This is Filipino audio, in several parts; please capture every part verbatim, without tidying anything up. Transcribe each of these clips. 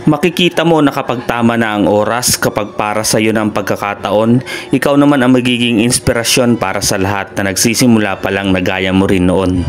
Makikita mo na kapag tama na ang oras, kapag para sa iyo na ang pagkakataon, ikaw naman ang magiging inspirasyon para sa lahat na nagsisimula pa lang na gaya mo rin noon.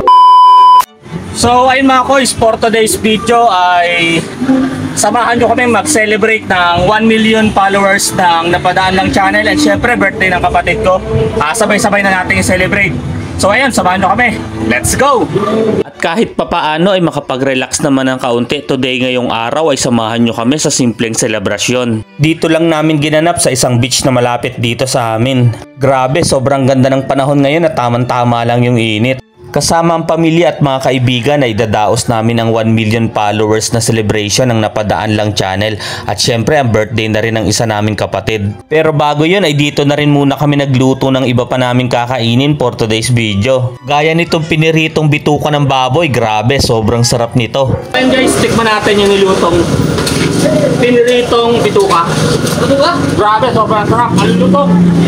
So ayun mga koys, for today's video ay samahan nyo kami mag-celebrate ng one million followers ng Napadaan Lang channel, and syempre birthday ng kapatid ko. uh, Sabay-sabay na natin i-celebrate. So ayun, samahan nyo kami. Let's go! At kahit papaano ay makapag-relax naman ng kaunti today ngayong araw, ay samahan nyo kami sa simpleng selebrasyon. Dito lang namin ginanap sa isang beach na malapit dito sa amin. Grabe, sobrang ganda ng panahon ngayon at tamang-tama lang yung init. Kasama ang pamilya at mga kaibigan ay dadaos namin ang one million followers na celebration ng Napadaan Lang channel, at syempre ang birthday na rin ng isa naming kapatid. Pero bago yun ay dito na rin muna kami nagluto ng iba pa naming kakainin for today's video. Gaya nitong piniritong bituka ng baboy, grabe sobrang sarap nito. Ayun guys, tikman natin yung nilutong piniritong bituka. Bituka? Grabe, sobrang sarap. Ano luto?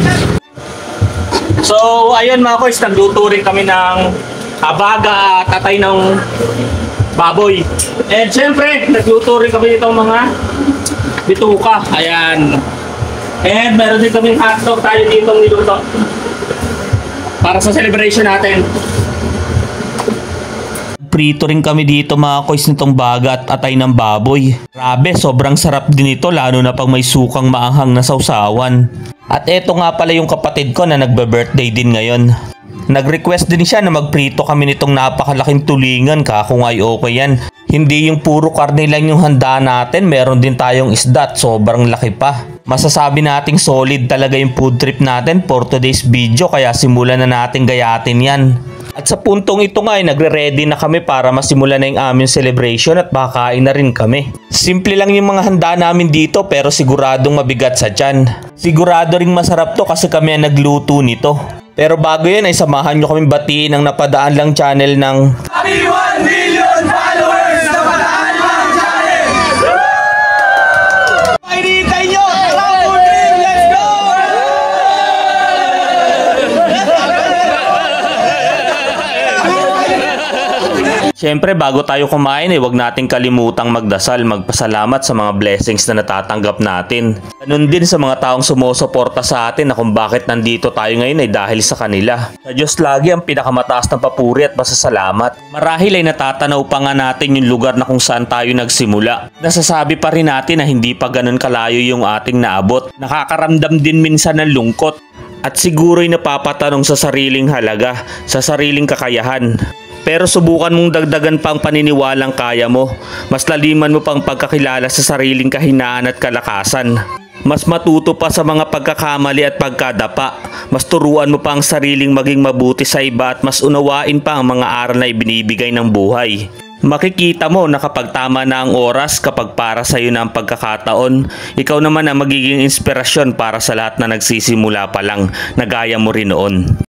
So ayun mga koys, nagluto rin kami ng abaga at atay ng baboy. And syempre, nagluto rin kami itong mga bituka. Ayan. And meron din kami hotdog tayo ditong niluto para sa celebration natin. Prito rin kami dito mga koys nitong baga at atay ng baboy. Grabe, sobrang sarap din ito, lalo na pag may sukang maanghang na sausawan. At eto nga pala yung kapatid ko na nagbe-birthday din ngayon. Nag-request din siya na magprito kami nitong napakalaking tulingan, kakungay okay yan. Hindi yung puro karne lang yung handa natin, meron din tayong isda at sobrang laki pa. Masasabi nating solid talaga yung food trip natin for today's video, kaya simulan na natin gayatin yan. At sa puntong ito nga ay nagre-ready na kami para masimulan na yung aming celebration at makakain na rin kami. Simple lang yung mga handa namin dito pero siguradong mabigat sa tiyan. Sigurado ring masarap to kasi kami ang nagluto nito. Pero bago yan ay samahan nyo kami batiin ang Napadaan Lang channel ng Happy one million followers Napadaan Lang channel! Painitan nyo! Let's go! Siyempre bago tayo kumain ay huwag nating kalimutang magdasal, magpasalamat sa mga blessings na natatanggap natin. Ganun din sa mga taong sumusuporta sa atin na kung bakit nandito tayo ngayon ay dahil sa kanila. Sa Diyos lagi ang pinakamataas ng papuri at pasasalamat. Marahil ay natatanaw pa nga natin yung lugar na kung saan tayo nagsimula. Nasasabi pa rin natin na hindi pa ganun kalayo yung ating naabot. Nakakaramdam din minsan ng lungkot at siguro'y napapatanong sa sariling halaga, sa sariling kakayahan. Pero subukan mong dagdagan pa ang paniniwalang kaya mo. Mas laliman mo pang pagkakilala sa sariling kahinaan at kalakasan. Mas matuto pa sa mga pagkakamali at pagkadapa. Mas turuan mo pa ang sariling maging mabuti sa iba at mas unawain pa ang mga aral na ibinibigay ng buhay. Makikita mo na kapag tama na ang oras, kapag para sa iyo na ang pagkakataon, ikaw naman ang magiging inspirasyon para sa lahat na nagsisimula pa lang na gaya mo rin noon.